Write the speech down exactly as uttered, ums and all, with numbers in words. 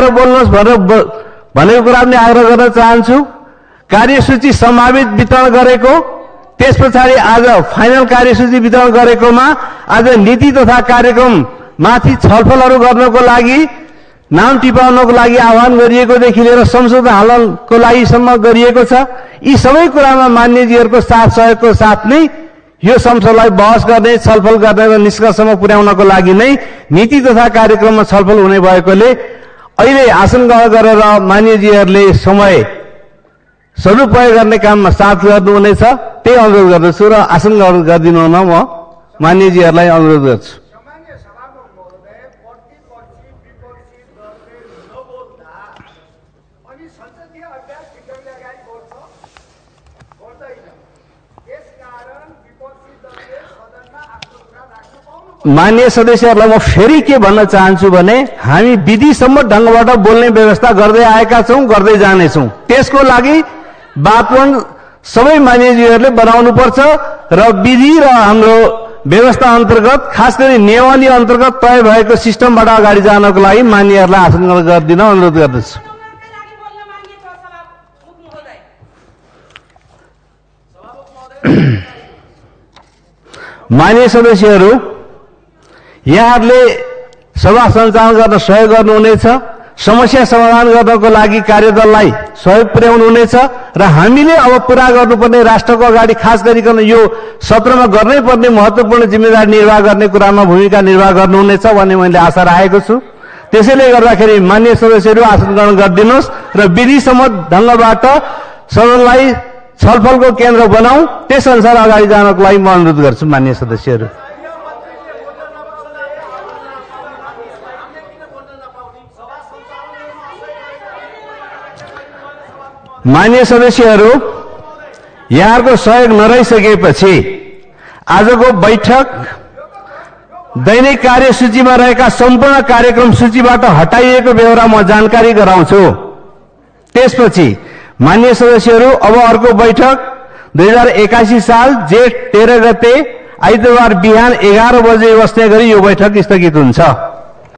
आएर बोल्नुहोस् भनेर भनेको कुरा पनि आग्रह गर्न चाहन्छु। कार्यसूची सम्भावित वितरण गरेको, त्यस पछाडि आज फाइनल कार्यसूची वितरण गरेकोमा आज नीति तथा कार्यक्रम माथि छलफलहरू गर्नको लागि, नाम टिपाउनको लागि आह्वान गरिएकोदेखि लिएर संशोधन हाल्नको लागि सम्म गरिएको छ। यी सबै कुरामा मान्यजीहरूको साथ सहयोगको साथ नै यो संसदलाई बहस गर्ने, छलफल गर्ने र निष्कर्षमा पुर्याउनको लागि नै नीति तथा कार्यक्रममा छलफल हुने भएकोले अहिले आसन ग्रहण गरेर मान्यजीहरूले समय सदुपयोग गर्ने काममा साथ गर्नुहुनेछ, त्यही अनुरोध गर्दछु र आसन ग्रहण गरिदिनु हुन म मान्यजीहरूलाई अनुरोध गर्छु। मान्य सदस्यहरूलाई म फेरि के भन्न चाहन्छु भने हामी विधिसम्म ढंगबाट बोल्ने व्यवस्था गर्दै आएका छौं, गर्दै जानेछौं। त्यसको लागि वातावरण सबै मान्यजीहरूले बनाउनु पर्छ र विधि र हाम्रो व्यवस्था अन्तर्गत, खास गरी नेवानी अन्तर्गत तय भएको सिस्टमबाट अगाडि जानको लागि मान्यहरूलाई आसन ग्रहण गरिदिन अनुरोध गर्दछु। मान्य सदस्यहरू, यहाँहरूले सभा सञ्चालन गर्न सहयोग गर्नुहुनेछ, समस्या समाधान गर्नको लागि कार्यदललाई सहयोग पुर्याउनुहुनेछ र हामीले अब पूरा गर्नुपर्ने राष्ट्रको अगाडि खास गरिकन यो सत्रमा गर्नै पर्ने महत्त्वपूर्ण जिम्मेदारी निर्वाह गर्ने कुरामा भूमिका निर्वाह गर्नुहुनेछ भन्ने मैले आशा राखेको छु। त्यसैले गर्दाखेरि मान्य सदस्यहरू आसन ग्रहण गरिदिनुहोस् र विधिसम्मत ढंगबाट सदनलाई छलफलको केन्द्र बनाऊ, त्यस अनुसार अगाडि जानको लागि म अनुरोध गर्छु। मान्य सदस्यहरू, मान्य सदस्यहरू, यहाँहरूको सहयोग नरहिसकेपछि आजको बैठक दैनिक कार्यसूचीमा रहेका सम्पूर्ण कार्यक्रम सूचीबाट हटाइएको बेहोरा म जानकारी गराउँछु। त्यसपछि मान्य सदस्यहरू, अब अर्को बैठक दुई हजार एकासी साल जेठ तेह्र गते आइतबार बिहान एघार बजे बस्ने गरी यो बैठक स्थगित हुन्छ।